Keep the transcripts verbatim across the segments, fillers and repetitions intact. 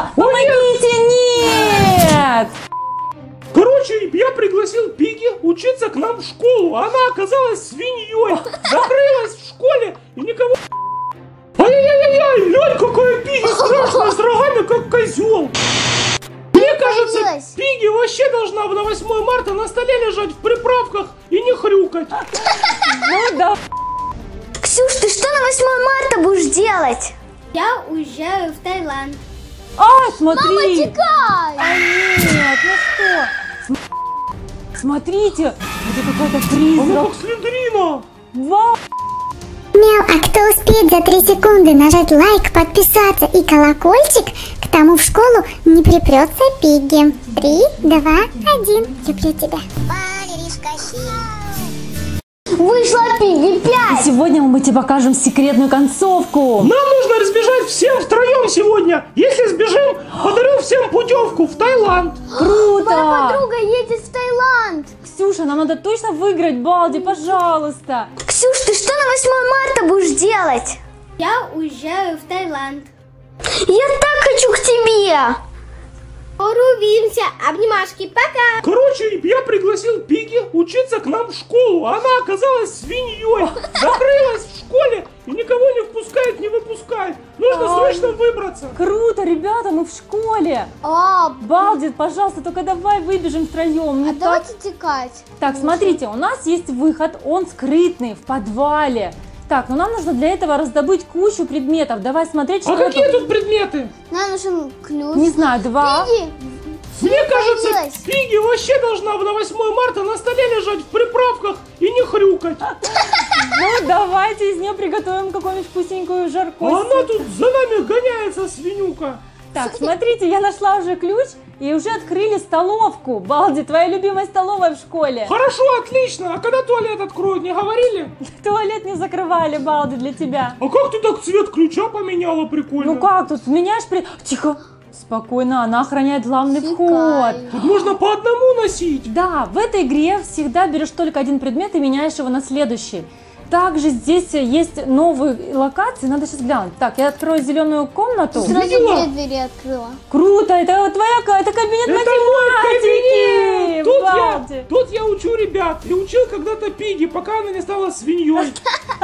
Что? Помогите! Нет! Короче, я пригласил Пигги учиться к нам в школу. Она оказалась свиньей. Закрылась в школе и никого... Ай-яй-яй-яй, глянь, какая Пигги страшная, с рогами, как козел. Мне кажется, Пигги вообще должна на восьмое марта на столе лежать в приправках и не хрюкать. Ну да. Ксюш, ты что на восьмое марта будешь делать? Я уезжаю в Таиланд. А, смотри! Мама, текай! А нет, ну что? Смотрите, это какая-то Она призрак. как Слиндрина. Вау! Мяу, а кто успеет за три секунды нажать лайк, подписаться и колокольчик, к тому в школу не припрется Пигги. Три, два, один. Люблю тебя. Вышла Пигги И пять! сегодня мы тебе покажем секретную концовку. Нам нужно разбежать всем втроем сегодня. Если сбежим, подарю всем путевку в Таиланд. Моя Круто! подруга едет в Таиланд! Ксюша, нам надо точно выиграть, Балди, пожалуйста. Ксюш, ты что на восьмое марта будешь делать? Я уезжаю в Таиланд. Я так хочу к тебе! Увидимся. Обнимашки. Пока. Короче, я пригласил Пигги учиться к нам в школу. Она оказалась свиньей. Закрылась в школе и никого не впускает, не выпускает. Нужно срочно выбраться. Круто, ребята, мы в школе. А, Балди, пожалуйста, только давай выбежим втроем. Мне а так... давайте текать. Так, смотрите, у нас есть выход, он скрытный, в подвале. Так, ну нам нужно для этого раздобыть кучу предметов. Давай смотреть, что А какие это. тут предметы? Нам нужен ключ. Не знаю, два. Пигги, Мне кажется, появилась. Пигги вообще должна на восьмое марта на столе лежать в приправках и не хрюкать. Ну, давайте из нее приготовим какую-нибудь вкусненькую жарку. А она тут за нами гоняется, свинюка. Так, смотрите, я нашла уже ключ и уже открыли столовку. Балди, твоя любимая столовая в школе. Хорошо, отлично. А когда туалет откроют, не говорили? Туалет не закрывали, Балди, для тебя. А как ты так цвет ключа поменяла, прикольно? Ну как тут, меняешь при... Тихо, спокойно, она охраняет главный вход. Тут можно по одному носить. Да, в этой игре всегда берешь только один предмет и меняешь его на следующий. Также здесь есть новые локации, надо сейчас глянуть. Так, я открою зеленую комнату. Сразу Видела? две двери открыла. Круто, это твоя, это кабинет Это математики. мой кабинет. Тут Балди. я, тут я учу ребят. И учил когда-то Пигги, пока она не стала свиньей.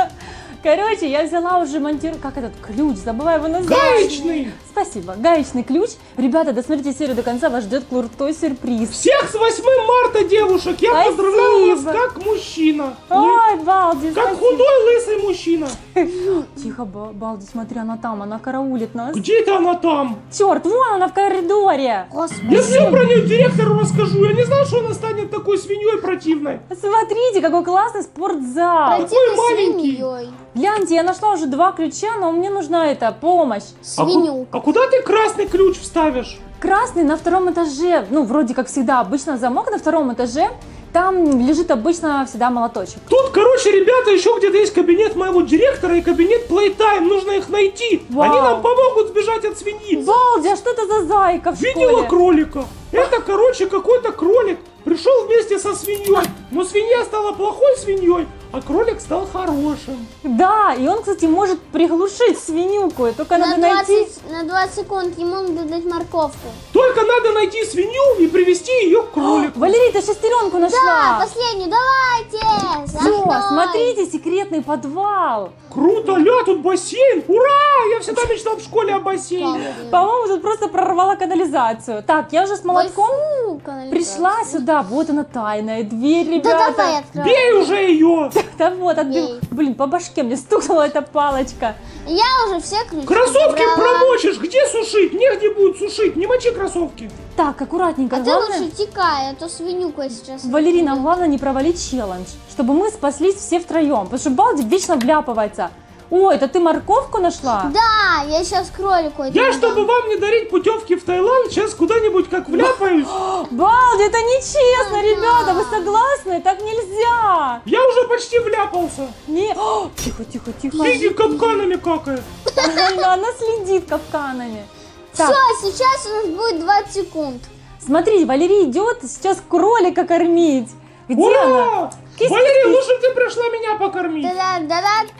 Короче, я взяла уже монтир... Как этот ключ? Забываю его назвать. Гаечный. Спасибо. Гаечный ключ. Ребята, досмотрите серию до конца, вас ждет крутой сюрприз. Всех с восьмым марта, девушек. Я Спасибо. поздравляю вас как мужчина. Ой, Балди, Как спасибо. худой лысый мужчина. Тихо, Ба- Балди, смотри, она там, она караулит нас. Где это она там? Черт, вон она в коридоре. Господи. Я все про нее директору расскажу. Я не знал, что она станет такой свиньей противной. Смотрите, какой классный спортзал. Противной маленький. свиньей. Гляньте, я нашла уже два ключа, но мне нужна эта помощь. А, ку- Свинюка. а куда ты красный ключ вставишь? Красный на втором этаже, ну, вроде как всегда, обычно замок на втором этаже, там лежит обычно всегда молоточек. Тут, короче, ребята, еще где-то есть кабинет моего директора и кабинет Playtime. Нужно их найти. Вау. Они нам помогут сбежать от свиньи. Балди, а что это за зайка в Видела школе? кролика? Это, короче, какой-то кролик пришел вместе со свиньей. Но свинья стала плохой свиньей, а кролик стал хорошим. Да, и он, кстати, может приглушить свинюку, только На надо найти... двадцать, на двадцать секунд ему надо дать морковку. Только надо найти свинью и привести ее к кролику. Валерий, ты шестеренку Да, нашла. последнюю, давайте! За Все, мной. смотрите, секретный подвал. Круто, ля, тут бассейн. Ура! Я всегда мечтал в школе о бассейне. По-моему, тут просто прорвала канализацию. Так, я уже с молотком Ой, фу, канализация. пришла сюда. Вот она, тайная дверь, Да ребята. давай открывай. Бей уже ее. Да вот, отбил. Ей. Блин, по башке мне стукнула эта палочка. Я уже все ключи Кроссовки забрала. промочишь. Где сушить? Негде будет сушить. Не мочи кроссовки. Так, аккуратненько. А ты главное... лучше текай, а то свинюка сейчас. Валерий, нам главное не провалить челлендж, чтобы мы спаслись все втроем, потому что Балди вечно вляпывается. Ой, это ты морковку нашла? Да, я сейчас кролику этому Я, дам. чтобы вам не дарить путевки в Таиланд, сейчас куда-нибудь как вляпаюсь. Балди, это нечестно, ребята, вы согласны? Так нельзя. Я уже почти вляпался. Не... О, тихо, тихо, тихо. Пигги капканами какает. Она, она следит капканами. Все, Так, сейчас у нас будет двадцать секунд. смотри, Валерий идет сейчас кролика кормить. Где она? Ура! Кис-кис-кис. Валерия, лучше бы ты пришла меня покормить.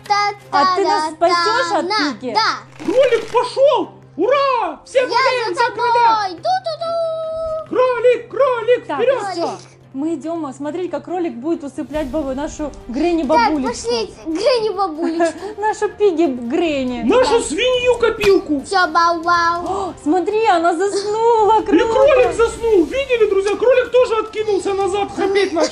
А ты нас спасешь от Пигги? Да. Кролик пошел! Ура! Всем Я подаем за за тобой Вперед! Все, мы идем смотреть, как кролик будет усыплять бабу, нашу Гренни Так, бабулечку. пошли, Гренни бабулечку. Нашу Пиги Гренни. Нашу свинью-копилку! Все, бау-бау. О, смотри, она заснула, И круто. кролик заснул! Видели, друзья? Кролик тоже откинулся назад, храпеть начал.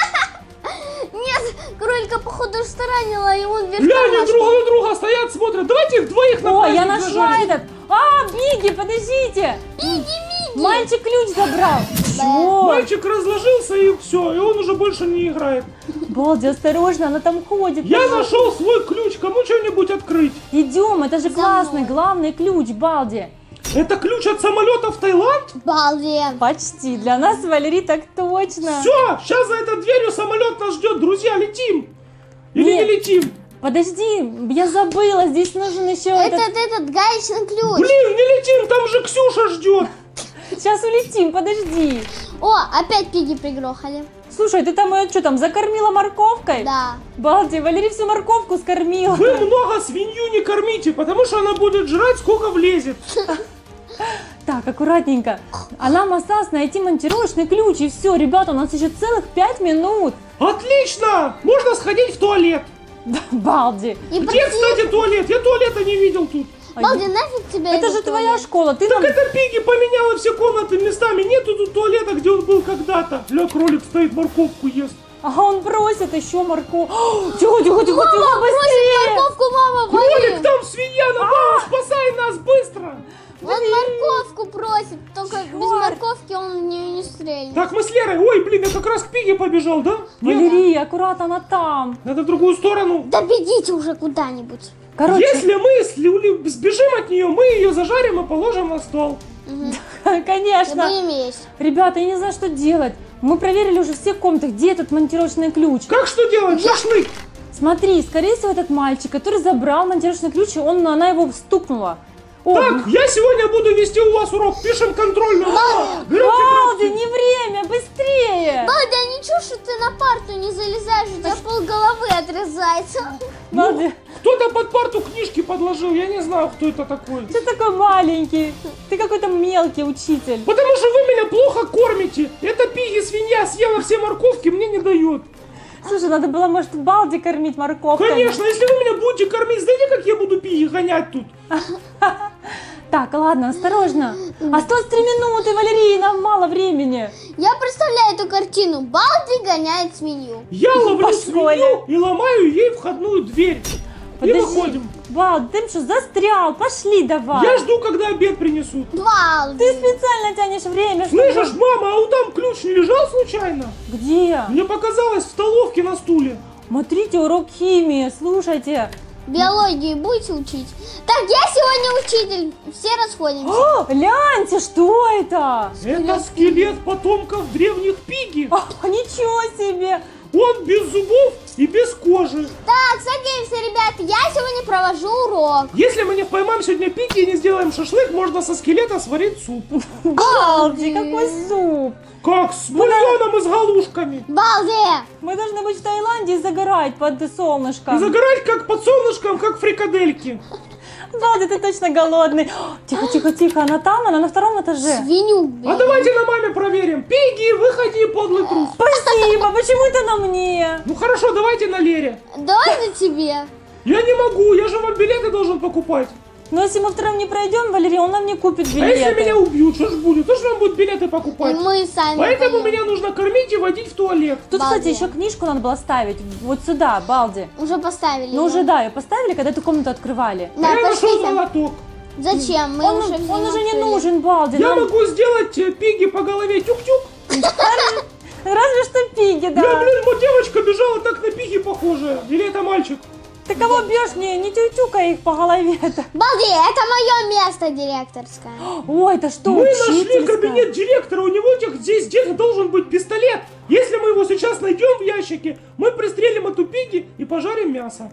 Нет, кролика, походу, что ранила, и он вверх Глянь, друг тормашкой. на друга стоят, смотрят. Давайте их двоих на О, праздник я нашла зажарим. этот. А, Пиги, подождите. Мальчик ключ забрал. Чё? Мальчик разложился и все, и он уже больше не играет. Балди, осторожно, она там ходит. Я нашел свой ключ, кому что-нибудь открыть? Идем, это же За классный, мной. главный ключ, Балди. Это ключ от самолета в Таиланд? Балден. Почти, для нас, Валерий, так точно. Все, сейчас за этой дверью самолет нас ждет, друзья, летим. Или Нет. не летим? Подожди, я забыла, здесь нужен еще Этот, этот... этот гаечный ключ. Блин, не летим, там же Ксюша ждет. Сейчас улетим, подожди. О, опять пиги пригрохали. Слушай, ты там ее что там, закормила морковкой? Да. Балди, Валерий всю морковку скормил. Вы много свинью не кормите, потому что она будет жрать, сколько влезет. Так, аккуратненько. А нам осталось найти монтировочный ключ, и все, ребята, у нас еще целых пять минут. Отлично! Можно сходить в туалет. Да, Балди. И Где, пойти- кстати, туалет? Я туалета не видел тут. Балди, нафиг тебе Это этот же твоя туалет? школа, ты Так нам... это Пиги поменяла все комнаты местами. Нету тут туалета, где он был когда-то. Ля, кролик стоит, морковку ест. Ага, он просит еще морковку. Тихо, тихо, тихо, тихо, Мама, бросит быстрее. морковку, мама, Кролик, вали. там свинья напала, спасай нас быстро. Он морковку просит, только без морковки он в нее не стрельнет. Так, мы с Лерой. Ой, блин, я как раз к Пиге побежал, да? Нет? Валерий, аккуратно, она там. Надо в другую сторону. Да бегите уже куда-нибудь. Короче, Если мы с Люли сбежим от нее, мы ее зажарим и положим на стол. Не конечно. будем есть. Ребята, я не знаю, что делать. Мы проверили уже все комнаты, где этот монтировочный ключ. Как что делать? Шашлык. Смотри, скорее всего, этот мальчик, который забрал монтировочный ключ, он, она его стукнула. О, Так, я сегодня буду вести у вас урок. Пишем контрольную. Берете Балди, краски. не время, быстрее! Балди, а ничего, что ты на парту не залезаешь, у тебя пол головы отрезается. Балди, Кто-то под парту книжки подложил. Я не знаю, кто это такой. ты такой маленький, ты какой-то мелкий учитель. Потому что вы меня плохо кормите. Эта Пиги свинья съела все морковки, мне не дает. Слушай, надо было, может, Балди кормить морковкой. Конечно, если вы меня будете кормить, знаете, как я буду Пиги гонять тут? Так, ладно, осторожно. Осталось три минуты, Валерий, нам мало времени. Я представляю эту картину. Балди гоняет свинью. Я ловлю По свинью школе. и ломаю ей входную дверь. И выходим. Балди, ты что, застрял? Пошли давай. Я жду, когда обед принесут. Балди. Ты специально тянешь время, чтобы... Слышишь, мама, а у там ключ не лежал случайно? Где? Мне показалось в столовке на стуле. Смотрите, урок химии, слушайте. Биологию будете учить? Так, я сегодня учитель. Все расходимся. О, гляньте, что это? Это скелет потомков древних Пиги. О, ничего себе. Он без зубов и без кожи. Так, садимся, ребята. Я сегодня провожу урок. Если мы не поймаем сегодня Пиги и не сделаем шашлык, можно со скелета сварить суп. Балди, какой суп. Как? С бульоном и с галушками. Балди. Мы должны быть в Таиланде и загорать под солнышком. И загорать как под солнышком, как фрикадельки. Балди, ты точно голодный. О, тихо, тихо, тихо, она там, она на втором этаже. Свинью. А давайте на маме проверим. Пиги, выходи, подлый трус. Спасибо, почему это на мне? Ну хорошо, давайте на Лере. Давай на тебе. Я не могу, я же вам билеты должен покупать. Но если мы втроем не пройдем, Валерий, он нам не купит А если меня билеты. убьют, что ж будет? То, что нам будут билеты И покупать. мы сами Поэтому пойдем. меня нужно кормить и водить в туалет. Тут, Балди. кстати, еще книжку надо было ставить. Вот сюда, Балди. Уже поставили. Ну её. уже, да, ее поставили, когда эту комнату открывали. Да, я нашел пошлите. молоток. Зачем? Мы Он, уже он уже не взяли. нужен, Балди. Я нам- могу сделать э, Пиги по голове тюк-тюк. Разве что Пиги, да. Я, блин, вот девочка бежала так на Пиги похожая. Или это мальчик? Ты кого бьешь? Не, не тютюкай их по голове-то. Балди, это мое место директорское. Ой, это что, Мы нашли учительская? кабинет директора, у него тех- здесь где-то должен быть пистолет. Если мы его сейчас найдем в ящике, мы пристрелим эту Пиги и пожарим мясо.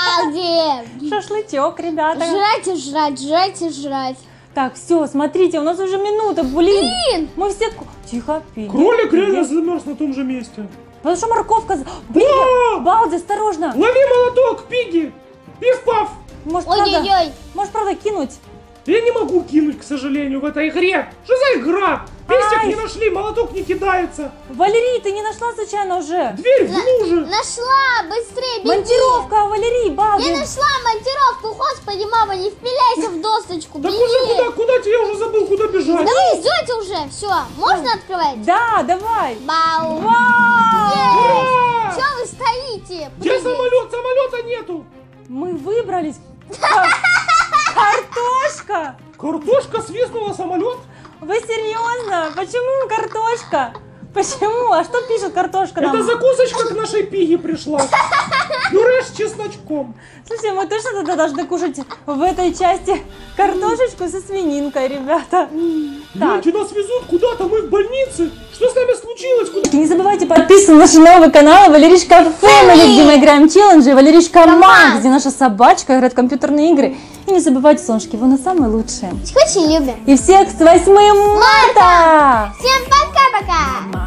Балди. Шашлычок, ребята. Жрать и жрать, жрать и жрать. Так, все, смотрите, у нас уже минута, блин. Блин. Мы все... ку- Тихо, Пиги. Кролик Пиги. реально замерз на том же месте. Потому что морковка... за- Блин, А! Балди, осторожно. Лови молоток, Пиги! Пиф-паф! Может, правда, Ой-ой-ой. может, правда, кинуть? Я не могу кинуть, к сожалению, в этой игре. Что за игра? Пестик Ай. не нашли, молоток не кидается. Валерий, ты не нашла случайно уже? Дверь в луже. Нашла, быстрее, беги. Монтировка, Валерий, Я балды. нашла монтировку, господи, мама, не впиляйся в досточку, Так беги. уже куда, куда тебе, я уже забыл, куда бежать. Давай, идете уже, все, можно открывать? Да, давай. Бау. Вау! Ура! Че вы стоите? Где Прыгайте. самолет? Самолета нету. Мы выбрались. Ка- Картошка. Картошка свистнула самолет. Вы серьезно? Почему картошка? Почему? А что пишет картошка нам? Это закусочка к нашей пиге пришла. Пюре с чесночком. Слушай, мы точно тогда должны кушать в этой части картошечку со свининкой, ребята. Так. Гляньте, нас везут куда-то, мы в больнице. Что с нами случилось? Куда? Не забывайте подписываться на наш новый канал Валеришка Фэмили, где мы играем челленджи, Валеришка Макс, где наша собачка играет в компьютерные игры. И не забывайте, солнышки, вы на самые лучшие. Очень любим. И всех с восьмым марта! Всем пока-пока.